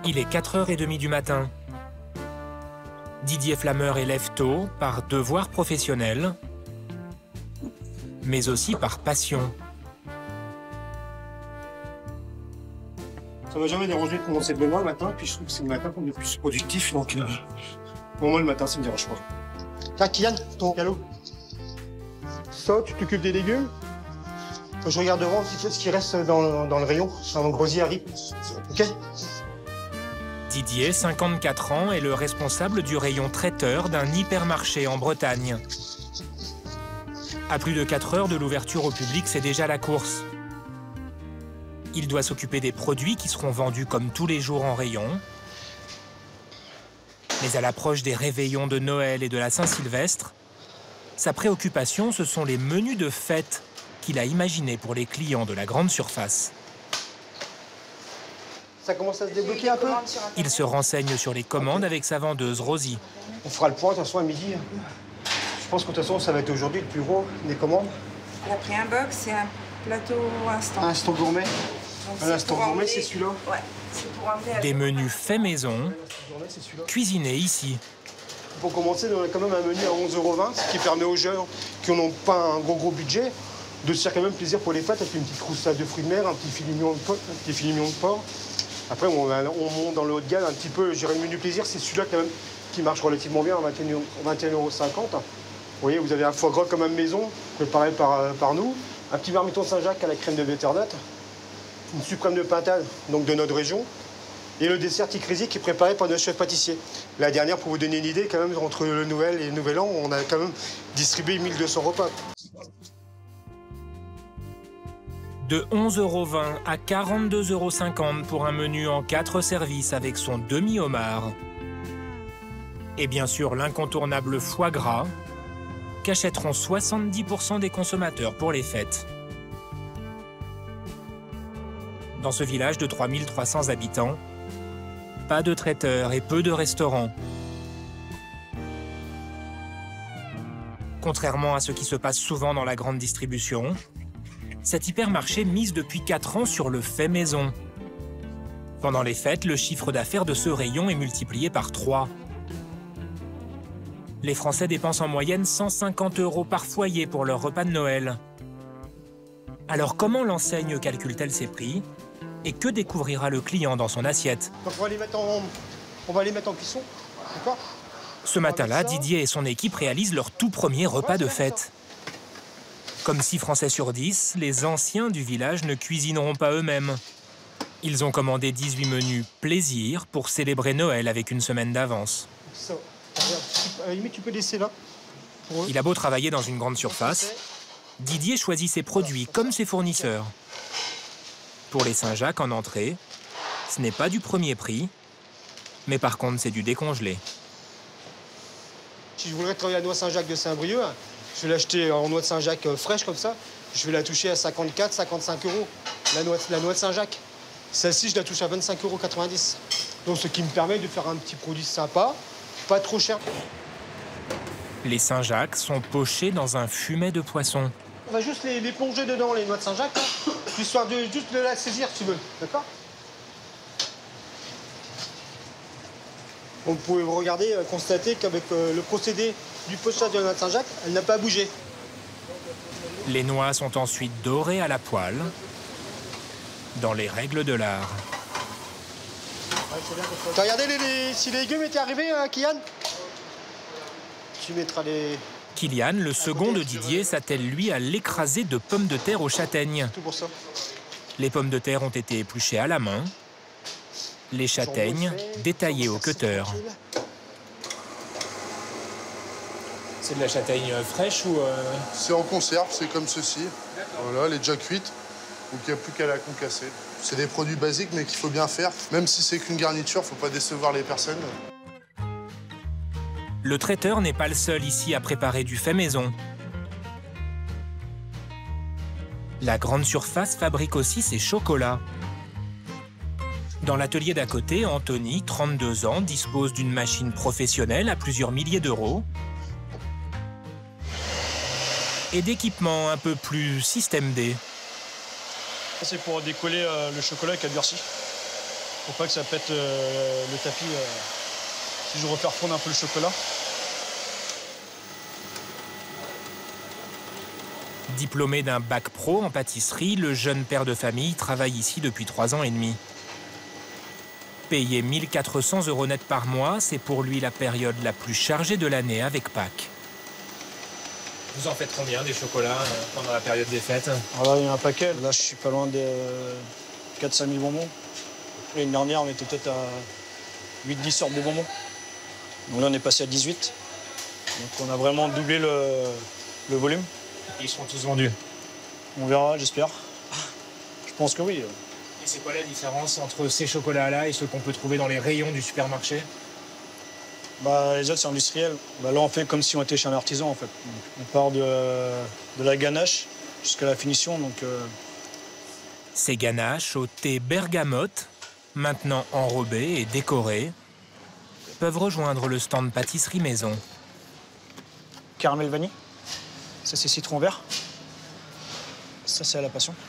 Il est 4h30 du matin. Didier Flammeur élève tôt par devoir professionnel, mais aussi par passion. Ça m'a jamais dérangé de commencer de bonne heure le matin, puis je trouve que c'est le matin qu'on est le plus productif, donc pour moi le matin ça me dérange pas. Tiens Kylian, ton galop. Ça, tu t'occupes des légumes. Je regarde devant un petit peu ce qui reste dans le rayon, c'est un grosier à riz. Ok. Didier, 54 ans, est le responsable du rayon traiteur d'un hypermarché en Bretagne. À plus de 4 heures de l'ouverture au public, c'est déjà la course. Il doit s'occuper des produits qui seront vendus comme tous les jours en rayon. Mais à l'approche des réveillons de Noël et de la Saint-Sylvestre, sa préoccupation, ce sont les menus de fête qu'il a imaginés pour les clients de la grande surface. Ça commence à se débloquer un peu. Il se renseigne sur les commandes avec sa vendeuse Rosie. On fera le point de toute façon à midi. Je pense que de toute façon ça va être aujourd'hui le plus gros des commandes. Elle a pris un box et un plateau instant. Un instant gourmet. Un instant gourmet, c'est celui-là. Ouais, c'est pour emmener. Des menus faits maison, cuisinés ici. Pour commencer, on a quand même un menu à 11,20 €, ce qui permet aux jeunes qui n'ont pas un gros budget de se faire quand même plaisir pour les fêtes avec une petite croustade de fruits de mer, un petit filet mignon de porc. Après, on monte dans le haut de gamme un petit peu. Je dirais le menu plaisir, c'est celui-là quand même qui marche relativement bien à 21,50 €. Vous voyez, vous avez un foie gras comme à maison, préparé par nous, un petit marmiton Saint-Jacques à la crème de butternut, une suprême de pintade, donc de notre région, et le dessert Ticrézy qui est préparé par notre chef pâtissier. La dernière, pour vous donner une idée, quand même, entre le Noël et le Nouvel An, on a quand même distribué 1200 repas. De 11,20 € à 42,50 € pour un menu en 4 services avec son demi-homard. Et bien sûr, l'incontournable foie gras, qu'achèteront 70% des consommateurs pour les fêtes. Dans ce village de 3300 habitants, pas de traiteur et peu de restaurants. Contrairement à ce qui se passe souvent dans la grande distribution, cet hypermarché mise depuis 4 ans sur le fait maison. Pendant les fêtes, le chiffre d'affaires de ce rayon est multiplié par 3. Les Français dépensent en moyenne 150 € par foyer pour leur repas de Noël. Alors comment l'enseigne calcule-t-elle ses prix? Et que découvrira le client dans son assiette? Donc on va les mettre en cuisson, d'accord? Ce matin-là, Didier et son équipe réalisent leur tout premier repas de fête. Comme 6 Français sur 10, les anciens du village ne cuisineront pas eux-mêmes. Ils ont commandé 18 menus plaisir pour célébrer Noël avec une semaine d'avance. Ça, à la limite, tu peux laisser là. Il a beau travailler dans une grande surface, Didier choisit ses produits comme ses fournisseurs. Pour les Saint-Jacques en entrée, ce n'est pas du premier prix, mais par contre c'est du décongelé. Si je voudrais travailler la noix Saint-Jacques de Saint-Brieuc, je vais l'acheter en noix de Saint-Jacques fraîche comme ça, je vais la toucher à 54, 55 €. La noix de Saint-Jacques. Celle-ci, je la touche à 25,90 €. Donc ce qui me permet de faire un petit produit sympa, pas trop cher. Les Saint-Jacques sont pochés dans un fumet de poisson. On va juste les plonger dedans, les noix de Saint-Jacques, histoire de juste de la saisir, si tu veux, d'accord? Vous pouvez regarder, constater qu'avec le procédé du pochage de la noix de Saint-Jacques, elle n'a pas bougé. Les noix sont ensuite dorées à la poêle, dans les règles de l'art. T'as regardé si les légumes étaient arrivés, Kylian? Tu mettras les... Kylian, le second de Didier, s'attelle lui à l'écrasé de pommes de terre aux châtaignes. Tout pour ça. Les pommes de terre ont été épluchées à la main, les châtaignes détaillées au cutter. C'est de la châtaigne fraîche ou... C'est en conserve, c'est comme ceci. Voilà, elle est déjà cuite, donc il n'y a plus qu'à la concasser. C'est des produits basiques, mais qu'il faut bien faire. Même si c'est qu'une garniture, il ne faut pas décevoir les personnes. Le traiteur n'est pas le seul ici à préparer du fait maison. La grande surface fabrique aussi ses chocolats. Dans l'atelier d'à côté, Anthony, 32 ans, dispose d'une machine professionnelle à plusieurs milliers d'euros et d'équipements un peu plus système D. C'est pour décoller le chocolat avec la durcie. Pour pas que ça pète le tapis si je refais refondre un peu le chocolat. Diplômé d'un bac pro en pâtisserie, le jeune père de famille travaille ici depuis 3 ans et demi. Payé 1 400 € net par mois, c'est pour lui la période la plus chargée de l'année avec Pâques. Vous en faites combien des chocolats pendant la période des fêtes? Alors là, il y a un paquet. Là, je suis pas loin des 4-5 000 bonbons. L'année dernière, on était peut-être à 8-10 sortes de bonbons. Donc là, on est passé à 18. Donc on a vraiment doublé le volume. Ils seront tous vendus. On verra, j'espère. Je pense que oui. Et c'est quoi la différence entre ces chocolats-là et ceux qu'on peut trouver dans les rayons du supermarché? Bah, les autres, c'est industriel. Bah, là, on fait comme si on était chez un artisan, en fait. Donc, on part de la ganache jusqu'à la finition. Donc, Ces ganaches au thé bergamote, maintenant enrobées et décorées, peuvent rejoindre le stand pâtisserie maison. Caramel vanille. Ça, c'est citron vert. Ça, c'est à la passion.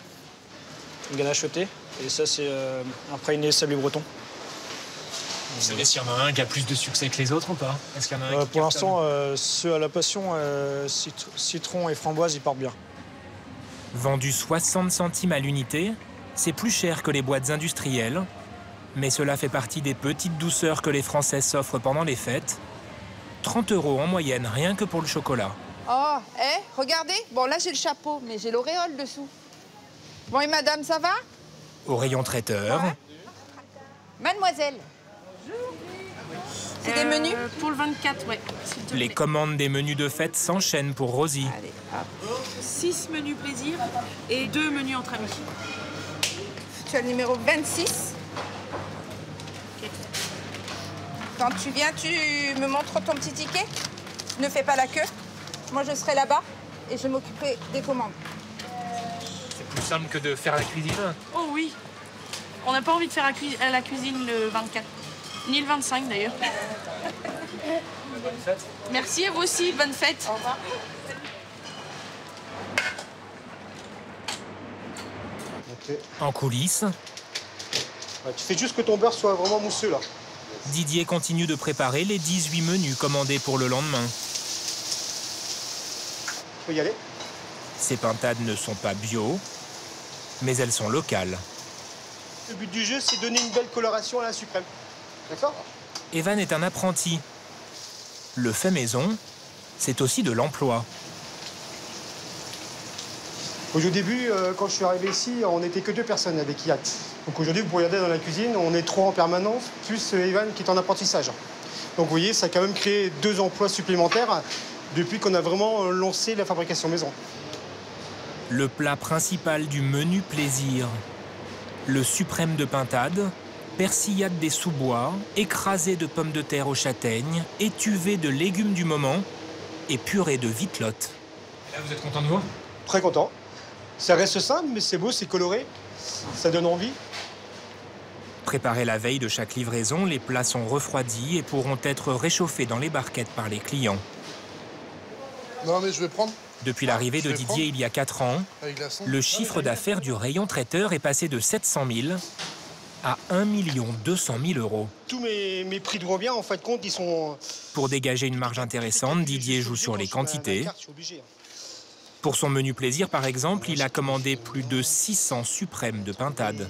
Une ganache au thé. Et ça, c'est un praliné sablé breton. Vous savez s'il y en a un qui a plus de succès que les autres ou pas? Est-ce qu'il y en a un qui pour cartonne? l'instant, ceux à la passion, citron et framboise, ils partent bien. Vendu 60 centimes à l'unité, c'est plus cher que les boîtes industrielles, mais cela fait partie des petites douceurs que les Français s'offrent pendant les fêtes. 30 € en moyenne, rien que pour le chocolat. Oh, regardez. Bon, là, j'ai le chapeau, mais j'ai l'auréole dessous. Bon, et madame, ça va? Au rayon traiteur, Ouais. Mademoiselle. C'est des menus? Pour le 24, ouais. les commandes des menus de fête s'enchaînent pour Rosie. Allez, hop. 6 menus plaisir et 2 menus entre amis. Tu as le numéro 26. Ok. Quand tu viens, tu me montres ton petit ticket. Ne fais pas la queue. Moi, je serai là-bas et je m'occuperai des commandes. C'est plus simple que de faire la cuisine. Oh oui. On n'a pas envie de faire à la cuisine le 24. Ni le 25 d'ailleurs. Bonne fête. Merci à vous aussi, bonne fête. Au revoir. Ok. En coulisses, Ouais, tu fais juste que ton beurre soit vraiment mousseux, là. Didier continue de préparer les 18 menus commandés pour le lendemain. Tu peux y aller. Ces pintades ne sont pas bio, mais elles sont locales. Le but du jeu, c'est de donner une belle coloration à la suprême. D'accord? Evan est un apprenti. Le fait maison, c'est aussi de l'emploi. Au début, quand je suis arrivé ici, on n'était que 2 personnes avec Iat. Donc aujourd'hui, vous pouvez regarder dans la cuisine, on est 3 en permanence, plus Evan qui est en apprentissage. Donc vous voyez, ça a quand même créé 2 emplois supplémentaires depuis qu'on a vraiment lancé la fabrication maison. Le plat principal du menu plaisir. Le suprême de pintade, persillade des sous-bois, écrasé de pommes de terre aux châtaignes, étuvé de légumes du moment et purée de vitelotte. Là, vous êtes content de vous? Très content. Ça reste simple, mais c'est beau, c'est coloré, ça donne envie. Préparés la veille de chaque livraison, les plats sont refroidis et pourront être réchauffés dans les barquettes par les clients. Non, mais je vais prendre Depuis l'arrivée de Didier il y a 4 ans, avec glaçon. le chiffre d'affaires du rayon traiteur est passé de 700 000 à 1 200 000 €. Tous mes prix de revient, en fin de compte, ils sont... Pour dégager une marge intéressante, Didier joue sur les quantités. Pour son menu plaisir, par exemple, il a commandé plus de 600 suprêmes de pintade.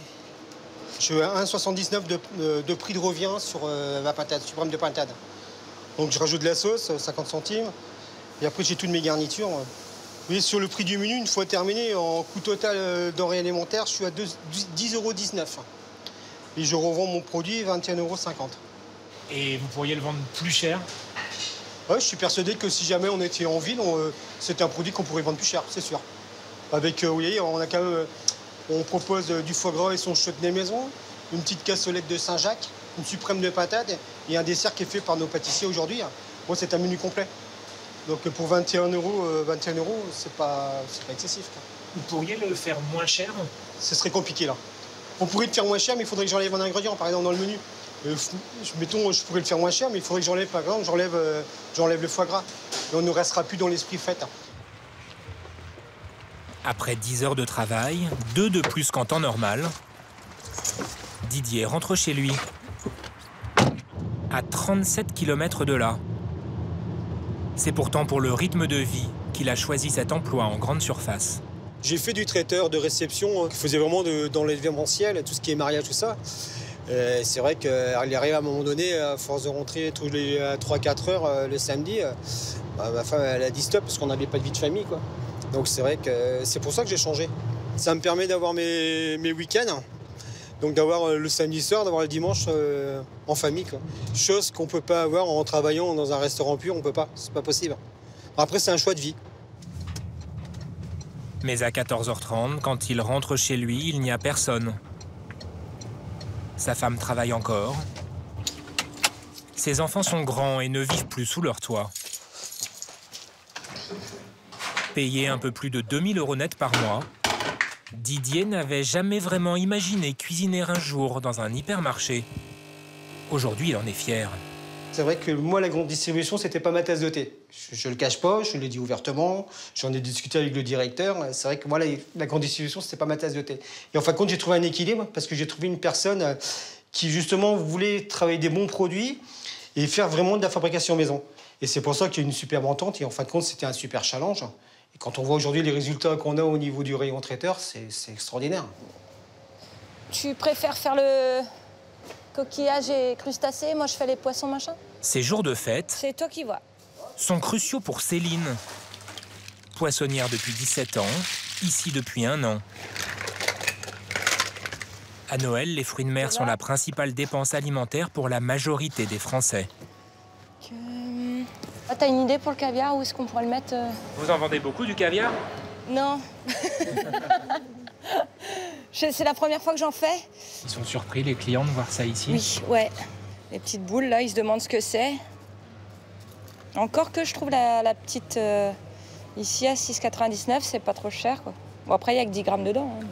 Je suis à 1,79 de prix de revient sur ma pintade, suprême de pintade. Donc je rajoute de la sauce, 50 centimes. Et après, j'ai toutes mes garnitures. Vous voyez, sur le prix du menu, une fois terminé, en coût total denrées alimentaires, je suis à 10,19 €. Et je revends mon produit 21,50 €. Et vous pourriez le vendre plus cher? Ouais, je suis persuadé que si jamais on était en ville, c'est un produit qu'on pourrait vendre plus cher, c'est sûr. Avec, vous voyez, on propose du foie gras et son chutney maison, une petite cassolette de Saint-Jacques, une suprême de pintade et un dessert qui est fait par nos pâtissiers aujourd'hui. Bon, c'est un menu complet. Donc pour 21 €, c'est pas excessif, quoi. Vous pourriez le faire moins cher? Ce serait compliqué là. On pourrait le faire moins cher, mais il faudrait que j'enlève un ingrédient, par exemple dans le menu. Mettons, je pourrais le faire moins cher, mais il faudrait que j'enlève, par exemple, j'enlève le foie gras. Et on ne restera plus dans l'esprit fête. Après 10 heures de travail, 2 de plus qu'en temps normal, Didier rentre chez lui, à 37 km de là. C'est pourtant pour le rythme de vie qu'il a choisi cet emploi en grande surface. J'ai fait du traiteur de réception, qui faisait vraiment dans l'événementiel, tout ce qui est mariage, tout ça. C'est vrai qu'il arrive à un moment donné, à force de rentrer tous les 3-4 heures le samedi, ma femme elle a dit stop parce qu'on n'avait pas de vie de famille, quoi. Donc c'est vrai que c'est pour ça que j'ai changé. Ça me permet d'avoir mes week-ends, donc d'avoir le samedi soir, d'avoir le dimanche en famille, quoi. Chose qu'on ne peut pas avoir en travaillant dans un restaurant pur, on ne peut pas, c'est pas possible. Après c'est un choix de vie. Mais à 14h30, quand il rentre chez lui, il n'y a personne. Sa femme travaille encore. Ses enfants sont grands et ne vivent plus sous leur toit. Payé un peu plus de 2000 € net par mois, Didier n'avait jamais vraiment imaginé cuisiner un jour dans un hypermarché. Aujourd'hui, il en est fier. C'est vrai que moi, la grande distribution, c'était pas ma tasse de thé. Je le cache pas, je l'ai dit ouvertement, j'en ai discuté avec le directeur. C'est vrai que moi, la grande distribution, c'était pas ma tasse de thé. Et en fin de compte, j'ai trouvé un équilibre parce que j'ai trouvé une personne qui, justement, voulait travailler des bons produits et faire vraiment de la fabrication maison. Et c'est pour ça qu'il y a une superbe entente. Et en fin de compte, c'était un super challenge. Et quand on voit aujourd'hui les résultats qu'on a au niveau du rayon traiteur, c'est extraordinaire. Tu préfères faire le coquillage et crustacés, moi je fais les poissons machin. Ces jours de fête C'est toi qui vois. sont cruciaux pour Céline. Poissonnière depuis 17 ans, ici depuis 1 an. À Noël, les fruits de mer sont la principale dépense alimentaire pour la majorité des Français. Ah, t'as une idée pour le caviar? Où est-ce qu'on pourrait le mettre Vous en vendez beaucoup du caviar? Non. C'est la première fois que j'en fais. Ils sont surpris, les clients, de voir ça ici? Oui, ouais. Les petites boules, là, ils se demandent ce que c'est. Encore que je trouve la petite ici à 6,99, c'est pas trop cher, quoi. Bon, après, il y a que 10 grammes dedans. Hein.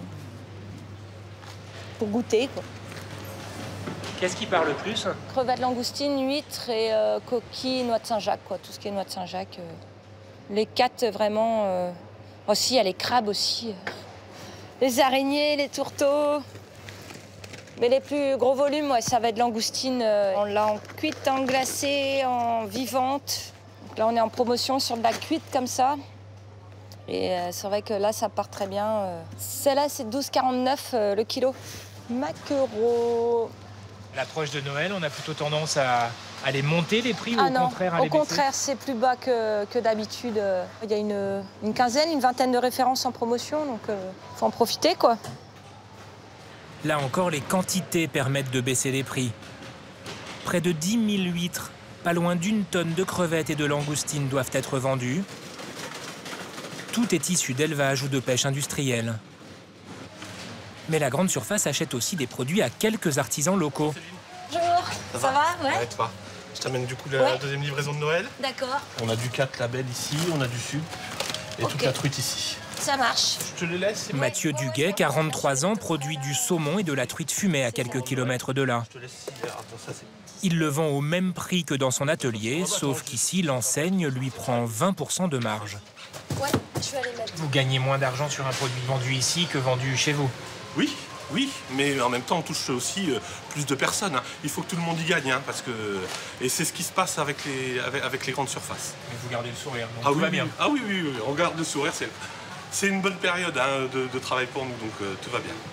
Pour goûter, quoi. Qu'est-ce qui parle le plus? Crevettes, langoustines, huîtres et coquilles, noix de Saint-Jacques, quoi. Tout ce qui est noix de Saint-Jacques. Les 4, vraiment... Aussi, il y a les crabes aussi. Les araignées, les tourteaux. Mais les plus gros volumes, ouais, ça va être langoustine. On l'a en cuite, en glacée, en vivante. Donc là, on est en promotion sur de la cuite comme ça. Et c'est vrai que là, ça part très bien. Celle-là, c'est 12,49 le kilo. Maquereau. À l'approche de Noël, on a plutôt tendance à les monter, les prix, ou au contraire à les baisser? Au contraire, c'est plus bas que d'habitude. Il y a une quinzaine, une vingtaine de références en promotion, donc faut en profiter, quoi. Là encore, les quantités permettent de baisser les prix. Près de 10 000 huîtres, pas loin d'1 tonne de crevettes et de langoustines doivent être vendues. Tout est issu d'élevage ou de pêche industrielle. Mais la grande surface achète aussi des produits à quelques artisans locaux. Bonjour, ça va? Ouais. Ouais, toi. Je t'amène du coup la deuxième livraison de Noël. D'accord. On a du 4 labels ici, on a du sud et toute la truite ici. Ça marche. Je te le laisse. C'est bon. Mathieu Duguet, 43 ans, produit du saumon et de la truite fumée à quelques kilomètres de là. Je te laisse. Attends, ça, c'est... Il le vend au même prix que dans son atelier, sauf qu'ici, l'enseigne lui prend 20% de marge. Ouais, je vais aller mettre. Vous gagnez moins d'argent sur un produit vendu ici que vendu chez vous? Oui, mais en même temps, on touche aussi plus de personnes. Hein. Il faut que tout le monde y gagne, hein, parce que... Et c'est ce qui se passe avec les grandes surfaces. Mais vous gardez le sourire, donc tout va bien. Ah oui, on garde le sourire. C'est une bonne période hein, de travail pour nous, donc tout va bien.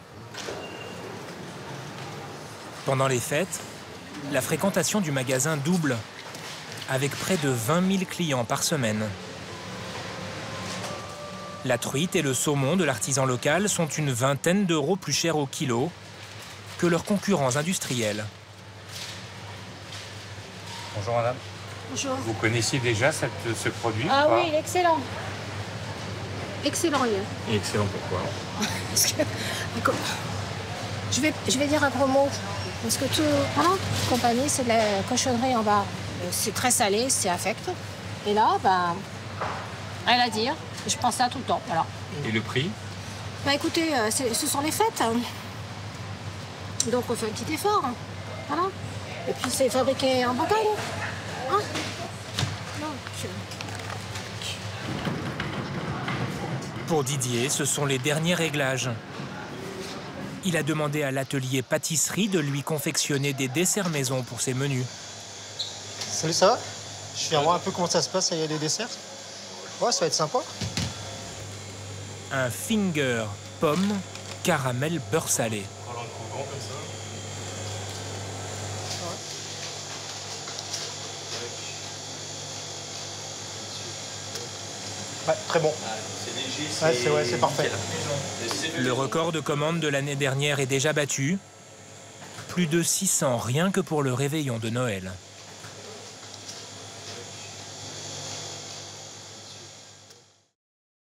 Pendant les fêtes, la fréquentation du magasin double, avec près de 20 000 clients par semaine. La truite et le saumon de l'artisan local sont une vingtaine d'euros plus chers au kilo que leurs concurrents industriels. Bonjour madame. Bonjour. Vous connaissiez déjà ce produit? Ah oui, il est excellent. Excellent, il est. Et excellent pourquoi? Parce que, je vais dire un gros mot. Parce que compagnie, c'est de la cochonnerie en bas. C'est très salé, c'est affect. Et là, rien à dire. Je pense ça tout le temps. Voilà. Et le prix? Écoutez, ce sont les fêtes. Donc on fait un petit effort. Voilà. Et puis c'est fabriqué en Bretagne. Hein? Pour Didier, ce sont les derniers réglages. Il a demandé à l'atelier pâtisserie de lui confectionner des desserts maison pour ses menus. Salut, ça va? Je viens voir un peu comment ça se passe, il y a des desserts. Ouais, ça va être sympa. Un finger pomme caramel beurre salé. Ouais, très bon. C'est léger, ouais, c'est parfait. Le record de commande de l'année dernière est déjà battu. Plus de 600 rien que pour le réveillon de Noël.